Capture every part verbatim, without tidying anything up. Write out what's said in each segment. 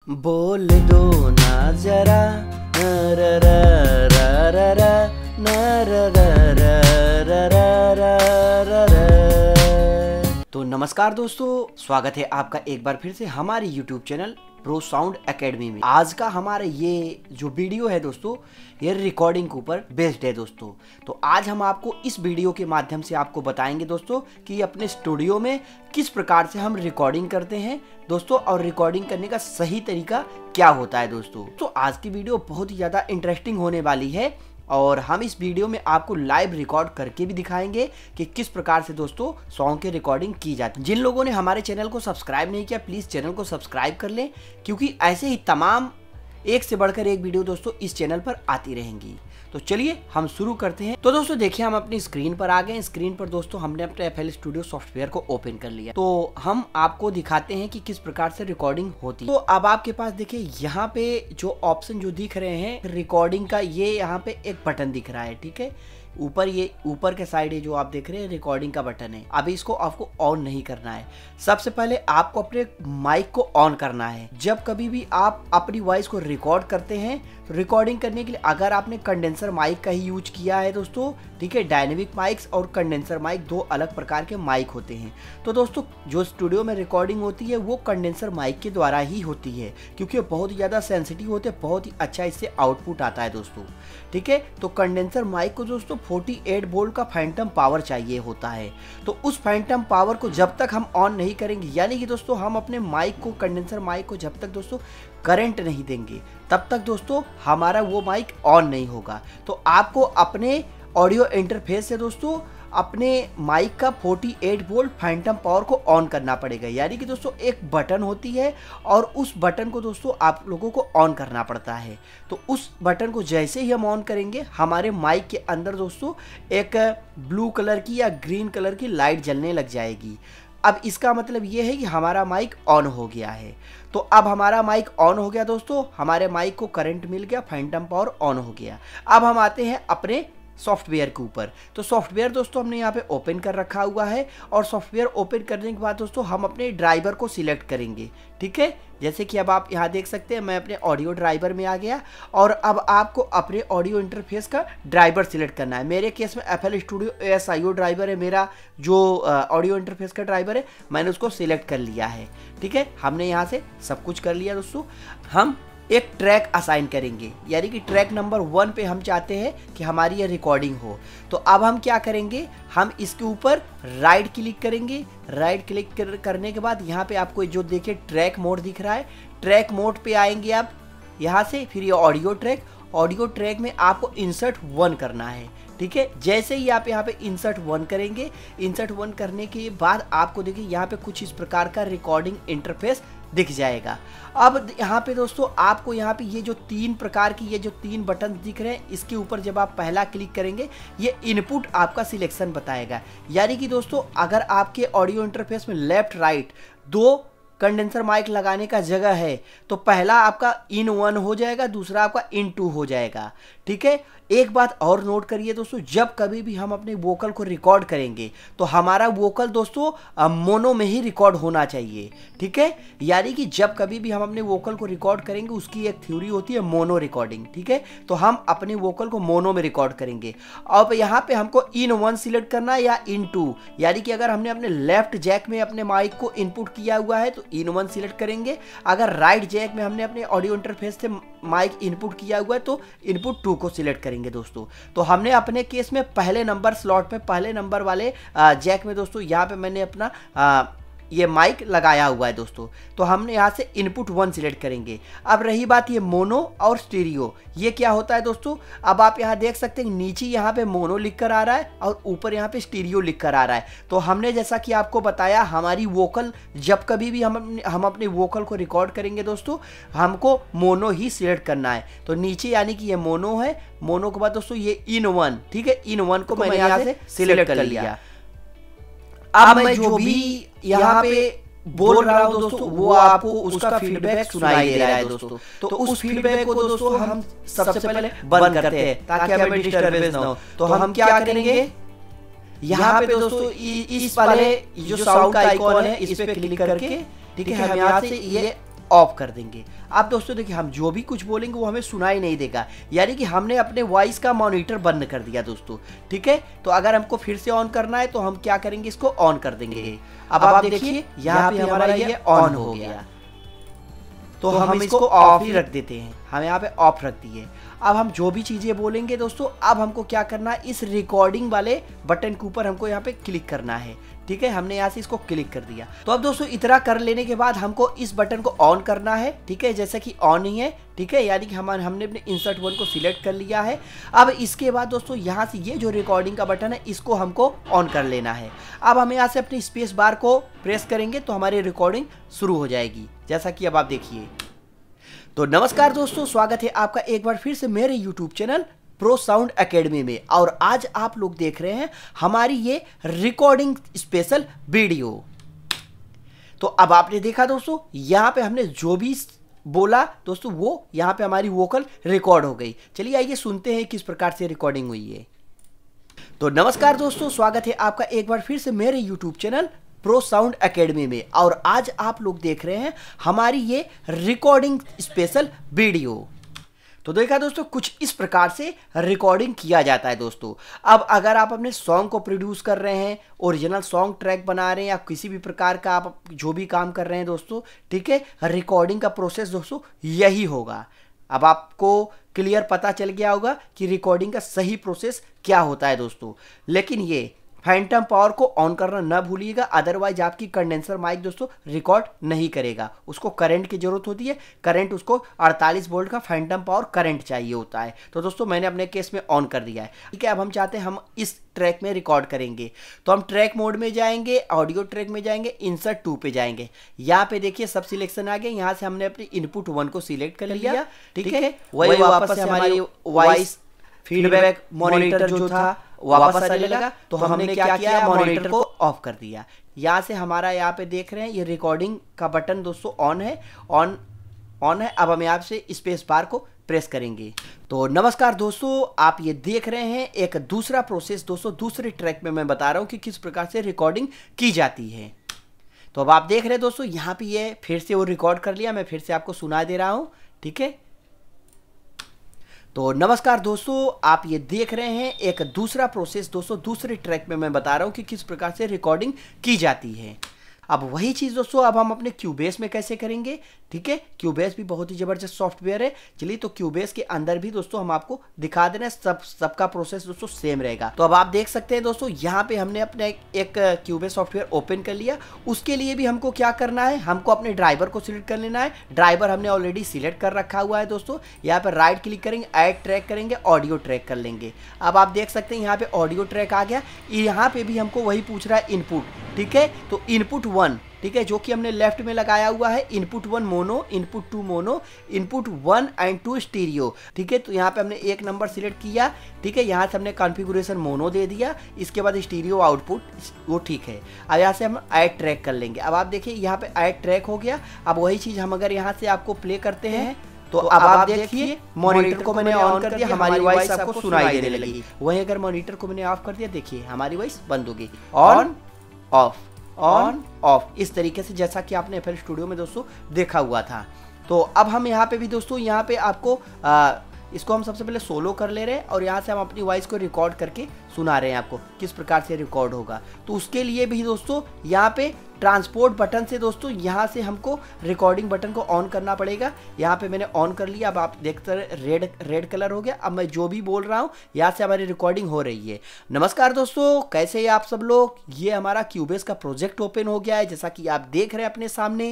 बोल दो ना जरा न र र र र र न र र र र र र र। तो नमस्कार दोस्तों, स्वागत है आपका एक बार फिर से हमारे YouTube channel pro sound academy में। आज का हमारा ये जो वीडियो है दोस्तों, ये रिकॉर्डिंग के ऊपर बेस्ड है दोस्तों। तो आज हम आपको इस वीडियो के माध्यम से आपको बताएंगे दोस्तों कि अपने स्टूडियो में किस प्रकार से हम रिकॉर्डिंग करते हैं दोस्तों, और रिकॉर्डिंग करने का सही तरीका क्या होता है दोस्तों। तो आज की वीडियो बहुत ही ज़्यादा इंटरेस्टिंग होने वाली है और हम इस वीडियो में आपको लाइव रिकॉर्ड करके भी दिखाएंगे कि किस प्रकार से दोस्तों सॉन्ग की रिकॉर्डिंग की जाती है। जिन लोगों ने हमारे चैनल को सब्सक्राइब नहीं किया, प्लीज़ चैनल को सब्सक्राइब कर लें, क्योंकि ऐसे ही तमाम एक से बढ़कर एक वीडियो दोस्तों इस चैनल पर आती रहेंगी। तो चलिए हम शुरू करते हैं। तो दोस्तों देखिए, हम अपनी स्क्रीन पर आ गए। स्क्रीन पर दोस्तों हमने अपने एफ एल स्टूडियो सॉफ्टवेयर को ओपन कर लिया। तो हम आपको दिखाते हैं कि किस प्रकार से रिकॉर्डिंग होती है। तो अब आपके पास देखिए यहाँ पे जो ऑप्शन जो दिख रहे हैं रिकॉर्डिंग का, ये यहाँ पे एक बटन दिख रहा है, ठीक है। ऊपर ये ऊपर के साइड है जो आप देख रहे हैं, रिकॉर्डिंग का बटन है। अभी इसको आपको ऑन नहीं करना है। सबसे पहले आपको अपने माइक को ऑन करना है। जब कभी भी आप अपनी वॉइस को रिकॉर्ड करते हैं तो रिकॉर्डिंग करने के लिए अगर आपने कंडेंसर माइक का ही यूज किया है दोस्तों, ठीक है, डायनेमिक माइक्स और कंडेंसर माइक दो अलग प्रकार के माइक होते हैं। तो दोस्तों जो स्टूडियो में रिकॉर्डिंग होती है वो कंडेंसर माइक के द्वारा ही होती है, क्योंकि बहुत ही ज़्यादा सेंसिटिव होते हैं, बहुत ही अच्छा इससे आउटपुट आता है दोस्तों, ठीक है। तो कंडेंसर माइक को दोस्तों अड़तालीस वोल्ट का फैंटम पावर चाहिए होता है। तो उस फैंटम पावर को जब तक हम ऑन नहीं करेंगे, यानी कि दोस्तों हम अपने माइक को, कंडेंसर माइक को जब तक दोस्तों करंट नहीं देंगे, तब तक दोस्तों हमारा वो माइक ऑन नहीं होगा। तो आपको अपने ऑडियो इंटरफेस से दोस्तों अपने माइक का अड़तालीस वोल्ट फैंटम पावर को ऑन करना पड़ेगा। यानी कि दोस्तों एक बटन होती है और उस बटन को दोस्तों आप लोगों को ऑन करना पड़ता है। तो उस बटन को जैसे ही हम ऑन करेंगे, हमारे माइक के अंदर दोस्तों एक ब्लू कलर की या ग्रीन कलर की लाइट जलने लग जाएगी। अब इसका मतलब ये है कि हमारा माइक ऑन हो गया है। तो अब हमारा माइक ऑन हो गया दोस्तों, हमारे माइक को करंट मिल गया, फैंटम पावर ऑन हो गया। अब हम आते हैं अपने सॉफ्टवेयर के ऊपर। तो सॉफ्टवेयर दोस्तों हमने यहाँ पे ओपन कर रखा हुआ है, और सॉफ्टवेयर ओपन करने के बाद दोस्तों हम अपने ड्राइवर को सिलेक्ट करेंगे, ठीक है। जैसे कि अब आप यहाँ देख सकते हैं, मैं अपने ऑडियो ड्राइवर में आ गया, और अब आपको अपने ऑडियो इंटरफेस का ड्राइवर सिलेक्ट करना है। मेरे केस में F L studio S I O driver है, मेरा जो ऑडियो इंटरफेस का ड्राइवर है, मैंने उसको सिलेक्ट कर लिया है, ठीक है। हमने यहाँ से सब कुछ कर लिया दोस्तों। हम एक ट्रैक असाइन करेंगे, यानी कि ट्रैक नंबर वन पे हम चाहते हैं कि हमारी ये रिकॉर्डिंग हो। तो अब हम क्या करेंगे, हम इसके ऊपर राइट क्लिक करेंगे। राइट क्लिक कर, करने के बाद यहाँ पे आपको जो देखिए ट्रैक मोड दिख रहा है, ट्रैक मोड पे आएंगे आप यहाँ से। फिर ये ऑडियो ट्रैक, ऑडियो ट्रैक में आपको इंसर्ट वन करना है, ठीक है। जैसे ही आप यहाँ पे इंसर्ट वन करेंगे, इंसर्ट वन करने के बाद आपको देखिए यहाँ पे कुछ इस प्रकार का रिकॉर्डिंग इंटरफेस दिख जाएगा। अब यहाँ पे दोस्तों आपको यहाँ पे ये जो तीन प्रकार की ये जो तीन बटन दिख रहे हैं, इसके ऊपर जब आप पहला क्लिक करेंगे, ये इनपुट आपका सिलेक्शन बताएगा। यानी कि दोस्तों अगर आपके ऑडियो इंटरफेस में लेफ्ट राइट दो कंडेंसर माइक लगाने का जगह है, तो पहला आपका इन वन हो जाएगा, दूसरा आपका इन टू हो जाएगा, ठीक है। एक बात और नोट करिए दोस्तों, जब कभी भी हम अपने वोकल को रिकॉर्ड करेंगे तो हमारा वोकल दोस्तों मोनो में ही रिकॉर्ड होना चाहिए, ठीक है। यानी कि जब कभी भी हम अपने वोकल को रिकॉर्ड करेंगे, उसकी एक थ्योरी होती है मोनो रिकॉर्डिंग, ठीक है। तो हम अपने वोकल को मोनो में रिकॉर्ड करेंगे। अब यहाँ पे हमको इन वन सिलेक्ट करना है या इन टू, यानी कि अगर हमने अपने लेफ्ट जैक में अपने माइक को इनपुट किया हुआ है तो इन वन सिलेक्ट करेंगे। अगर राइट जैक में हमने अपने ऑडियो इंटरफेस से माइक इनपुट किया हुआ है तो इनपुट टू को सिलेक्ट करेंगे दोस्तों। तो हमने अपने केस में पहले नंबर स्लॉट पे, पहले नंबर वाले जैक में दोस्तों यहाँ पे मैंने अपना आ, ये माइक लगाया हुआ है दोस्तों। तो हमने यहाँ से इनपुट वन सिलेक्ट करेंगे। अब रही बात ये मोनो और स्टीरियो, ये क्या होता है दोस्तों, अब आप यहाँ देख सकते हैं नीचे यहाँ पे मोनो लिख कर आ रहा है और ऊपर यहाँ पे स्टीरियो लिख कर आ रहा है। तो हमने जैसा कि आपको बताया, हमारी वोकल जब कभी भी हम हम अपने वोकल को रिकॉर्ड करेंगे दोस्तों, हमको मोनो ही सिलेक्ट करना है। तो नीचे यानी कि ये मोनो है, मोनो के बाद दोस्तों ये इन वन, ठीक है, इन वन को मैंने यहाँ से सिलेक्ट कर लिया। अब मैं जो भी यहाँ पे बोल रहा हूँ दोस्तों, वो आपको उसका फीडबैक सुनाई दे रहा है दोस्तों। तो उस फीडबैक को दोस्तों हम सबसे पहले बंद करते हैं ताकि हमें डिस्टर्बेंस ना हो। तो हम क्या करेंगे, यहाँ पे दोस्तों इस वाले जो साउंड का आइकॉन है, इस पे क्लिक करके, ठीक है, हम यहाँ से ये ऑफ कर देंगे। अब दोस्तों देखिए हम जो भी कुछ बोलेंगे वो हमें सुनाई नहीं देगा, यानी कि हमने अपने वॉइस का मॉनिटर बंद कर दिया दोस्तों, ठीक है। तो अगर हमको फिर से ऑन करना है तो हम क्या करेंगे, इसको ऑन कर देंगे। अब आप देखिए यहाँ पे हमारा ये ऑन हो गया, तो हम इसको ऑफ ही रख देते हैं, हम यहाँ पे ऑफ रख दिए। अब हम जो भी चीजें बोलेंगे दोस्तों, अब हमको क्या करना है, इस रिकॉर्डिंग वाले बटन के ऊपर हमको यहाँ पे क्लिक करना है, ठीक है। हमने यहाँ से इसको क्लिक कर दिया। तो अब दोस्तों इतना कर लेने के बाद हमको इस बटन को ऑन करना है, ठीक है, जैसे कि ऑन ही है, ठीक है, यानी कि हम हमने अपने इंसर्ट वन को सिलेक्ट कर लिया है। अब इसके बाद दोस्तों यहाँ से ये जो रिकॉर्डिंग का बटन है इसको हमको ऑन कर लेना है। अब हम यहाँ से अपनी स्पेस बार को प्रेस करेंगे तो हमारी रिकॉर्डिंग शुरू हो जाएगी, जैसा कि अब आप देखिए। तो नमस्कार दोस्तों, स्वागत है आपका एक बार फिर से मेरे YouTube channel pro sound academy में। और आज आप लोग देख रहे हैं हमारी ये रिकॉर्डिंग स्पेशल वीडियो। तो अब आपने देखा दोस्तों, यहाँ पे हमने जो भी बोला दोस्तों वो यहाँ पे हमारी वोकल रिकॉर्ड हो गई। चलिए आइए सुनते हैं किस प्रकार से रिकॉर्डिंग हुई है। तो नमस्कार दोस्तों, स्वागत है आपका एक बार फिर से मेरे YouTube channel pro sound academy में। और आज आप लोग देख रहे हैं हमारी ये रिकॉर्डिंग स्पेशल वीडियो। तो देखा दोस्तों, कुछ इस प्रकार से रिकॉर्डिंग किया जाता है दोस्तों। अब अगर आप अपने सॉन्ग को प्रोड्यूस कर रहे हैं, ओरिजिनल सॉन्ग ट्रैक बना रहे हैं, या किसी भी प्रकार का आप जो भी काम कर रहे हैं दोस्तों, ठीक है, रिकॉर्डिंग का प्रोसेस दोस्तों यही होगा। अब आपको क्लियर पता चल गया होगा कि रिकॉर्डिंग का सही प्रोसेस क्या होता है दोस्तों। लेकिन ये फैंटम पावर को ऑन करना ना भूलिएगा, अदरवाइज आपकी कंडेंसर माइक दोस्तों रिकॉर्ड नहीं करेगा। उसको करंट की जरूरत होती है, करंट उसको अड़तालीस वोल्ट का फैंटम पावर करंट चाहिए होता है। तो दोस्तों मैंने अपने केस में ऑन कर दिया है, ठीक है। अब हम चाहते हैं हम इस ट्रैक में रिकॉर्ड करेंगे, तो हम ट्रैक मोड में जाएंगे, ऑडियो ट्रैक में जाएंगे, इंसर्ट टू पे जाएंगे। यहाँ पे देखिए सब सिलेक्शन आ गया, यहाँ से हमने अपनी इनपुट वन को सिलेक्ट कर लिया, ठीक है। वही वापस से हमारी वॉइस फीडबैक मॉनिटर जो था वापस आने लगा, तो हमने क्या किया, मॉनिटर को ऑफ कर दिया। यहाँ से हमारा यहाँ पे देख रहे हैं ये रिकॉर्डिंग का बटन दोस्तों ऑन है, ऑन ऑन है। अब हम यहाँ से स्पेस बार को प्रेस करेंगे। तो नमस्कार दोस्तों, आप ये देख रहे हैं एक दूसरा प्रोसेस दोस्तों, दूसरे ट्रैक में मैं बता रहा हूँ कि किस प्रकार से रिकॉर्डिंग की जाती है। तो अब आप देख रहे हैं दोस्तों, यहाँ पे ये फिर से वो रिकॉर्ड कर लिया, मैं फिर से आपको सुना दे रहा हूँ, ठीक है। तो नमस्कार दोस्तों, आप ये देख रहे हैं एक दूसरा प्रोसेस दोस्तों, दूसरे ट्रैक में मैं बता रहा हूँ कि किस प्रकार से रिकॉर्डिंग की जाती है। अब वही चीज़ दोस्तों अब हम अपने क्यूबेस में कैसे करेंगे, ठीक है। क्यूबेस भी बहुत ही ज़बरदस्त सॉफ्टवेयर है। चलिए तो क्यूबेस के अंदर भी दोस्तों हम आपको दिखा दे रहे हैं, सब सबका प्रोसेस दोस्तों सेम रहेगा। तो अब आप देख सकते हैं दोस्तों, यहाँ पे हमने अपने एक क्यूबेस सॉफ्टवेयर ओपन कर लिया। उसके लिए भी हमको क्या करना है, हमको अपने ड्राइवर को सिलेक्ट कर लेना है। ड्राइवर हमने ऑलरेडी सिलेक्ट कर रखा हुआ है दोस्तों। यहाँ पर राइट क्लिक करेंगे, ऐड ट्रैक करेंगे, ऑडियो ट्रैक कर लेंगे। अब आप देख सकते हैं यहाँ पे ऑडियो ट्रैक आ गया। यहाँ पे भी हमको वही पूछ रहा है इनपुट, ठीक है। तो इनपुट वन, ठीक है, जो कि हमने लेफ्ट में लगाया हुआ है, input one mono, input two mono, input one and two stereo, ठीक है। तो यहाँ पे हमने एक नंबर सिलेक्ट किया, ठीक है। यहाँ से हमने कॉन्फ़िगरेशन मोनो दे दिया, इसके बाद स्टीरियो आउटपुट वो ठीक है। अब यहाँ से हम ऐड ट्रैक कर लेंगे। अब आप देखिए यहाँ पे ऐड ट्रैक हो गया। अब वही चीज़ हम अगर यहाँ से आपको प्ले करते हैं तो, तो अब आप देखिए मॉनिटर को मैंने ऑन कर दिया, हमारी वॉइस आपको सुनाई देने लगी। वहीं अगर मॉनिटर को मैंने ऑफ कर दिया, देखिए हमारी वॉइस बंद हो गई। ऑन ऑफ ऑन ऑफ, इस तरीके से जैसा कि आपने एफ एल स्टूडियो में दोस्तों देखा हुआ था। तो अब हम यहाँ पे भी दोस्तों, यहाँ पे आपको आ, इसको हम सबसे पहले सोलो कर ले रहे हैं और यहाँ से हम अपनी वॉइस को रिकॉर्ड करके सुना रहे हैं आपको किस प्रकार से रिकॉर्ड होगा। तो उसके लिए भी दोस्तों यहाँ पे ट्रांसपोर्ट बटन से दोस्तों यहाँ से हमको रिकॉर्डिंग बटन को ऑन करना पड़ेगा। यहाँ पे मैंने ऑन कर लिया। अब आप देखते हैं रेड रेड कलर हो गया। अब मैं जो भी बोल रहा हूँ यहाँ से हमारी रिकॉर्डिंग हो रही है। नमस्कार दोस्तों, कैसे हैं आप सब लोग। ये हमारा क्यूबेस का प्रोजेक्ट ओपन हो गया है, जैसा कि आप देख रहे हैं अपने सामने।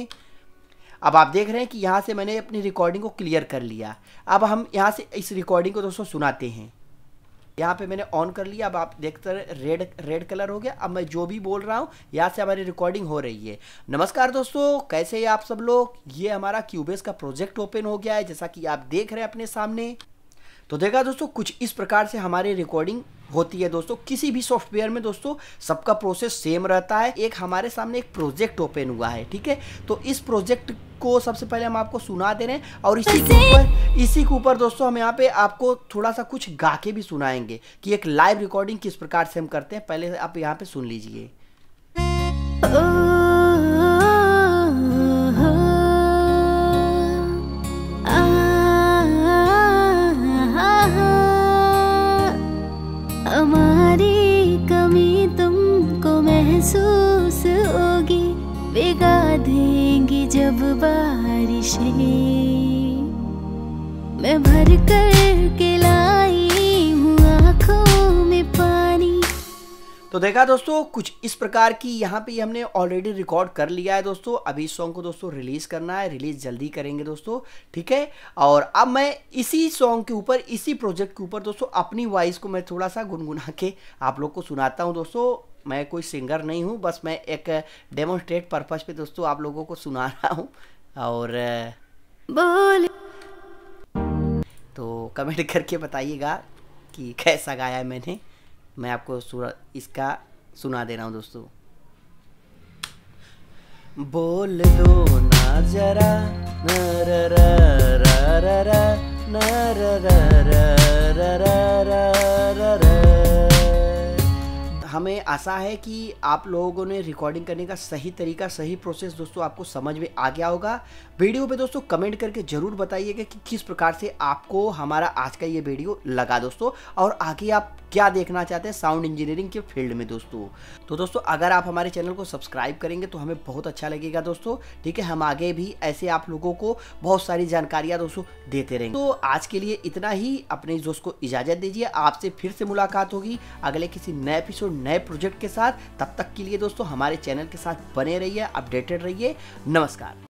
अब आप देख रहे हैं कि यहाँ से मैंने अपनी रिकॉर्डिंग को क्लियर कर लिया। अब हम यहाँ से इस रिकॉर्डिंग को दोस्तों सुनाते हैं। यहाँ पे मैंने ऑन कर लिया। अब आप देखते हैं रेड रेड कलर हो गया। अब मैं जो भी बोल रहा हूँ यहाँ से हमारी रिकॉर्डिंग हो रही है। नमस्कार दोस्तों, कैसे हैं आप सब लोग। ये हमारा क्यूबेस का प्रोजेक्ट ओपन हो गया है, जैसा कि आप देख रहे हैं अपने सामने। तो देखा दोस्तों, कुछ इस प्रकार से हमारी रिकॉर्डिंग होती है दोस्तों। किसी भी सॉफ्टवेयर में दोस्तों सबका प्रोसेस सेम रहता है। एक हमारे सामने एक प्रोजेक्ट ओपन हुआ है, ठीक है। तो इस प्रोजेक्ट को सबसे पहले हम आपको सुना दे रहे हैं और इसी के ऊपर इसी के ऊपर दोस्तों हम यहाँ पे आपको थोड़ा सा कुछ गा के भी सुनाएंगे कि एक लाइव रिकॉर्डिंग किस प्रकार से हम करते हैं। पहले आप यहाँ पे सुन लीजिए। बारिशें मैं भर कर के लाई हूँ आँखों में पानी। तो देखा दोस्तों, कुछ इस प्रकार की यहाँ पे हमने ऑलरेडी रिकॉर्ड कर लिया है दोस्तों। अभी इस सॉन्ग को दोस्तों रिलीज करना है, रिलीज जल्दी करेंगे दोस्तों, ठीक है। और अब मैं इसी सॉन्ग के ऊपर, इसी प्रोजेक्ट के ऊपर दोस्तों अपनी वॉइस को मैं थोड़ा सा गुनगुना के आप लोग को सुनाता हूँ दोस्तों। मैं कोई सिंगर नहीं हूँ, बस मैं एक डेमोन्स्ट्रेट पर्पज पे दोस्तों आप लोगों को सुना रहा हूँ। और बोल तो कमेंट करके बताइएगा कि कैसा गाया है मैंने। मैं आपको इसका सुना दे रहा हूँ दोस्तों। बोल दो ना जरा न र र र र र न र र र र र र र। हमें आशा है कि आप लोगों ने रिकॉर्डिंग करने का सही तरीका, सही प्रोसेस दोस्तों आपको समझ में आ गया होगा। वीडियो पे दोस्तों कमेंट करके ज़रूर बताइएगा कि किस प्रकार से आपको हमारा आज का ये वीडियो लगा दोस्तों, और आगे आप क्या देखना चाहते हैं साउंड इंजीनियरिंग के फील्ड में दोस्तों। तो दोस्तों अगर आप हमारे चैनल को सब्सक्राइब करेंगे तो हमें बहुत अच्छा लगेगा दोस्तों, ठीक है। हम आगे भी ऐसे आप लोगों को बहुत सारी जानकारियाँ दोस्तों देते रहेंगे। तो आज के लिए इतना ही, अपने इस दोस्त को इजाज़त दीजिए। आपसे फिर से मुलाकात होगी अगले किसी नए एपिसोड, नए प्रोजेक्ट के साथ। तब तक के लिए दोस्तों हमारे चैनल के साथ बने रहिए, अपडेटेड रहिए। नमस्कार।